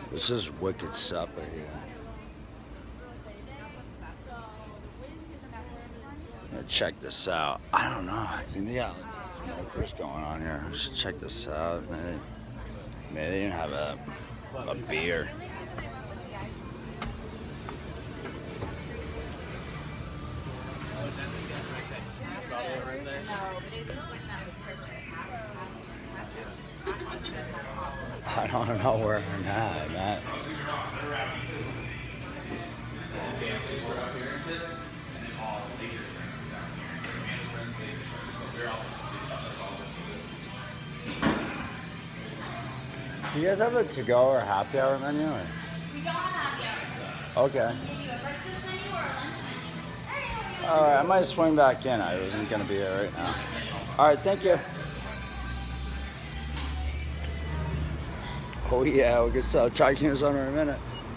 This is wicked supper here. Check this out. I don't know. I think they got like smokers going on here. Just check this out. Maybe they didn't have a beer. I don't know where I'm at. Do you guys have a to-go or happy hour menu? Or? We don't have happy hour. Okay. We give you a breakfast menu or a lunch menu. All right, I might swing back in. I wasn't gonna be here right now. All right, thank you. Oh yeah, we can start tracking this on in a minute.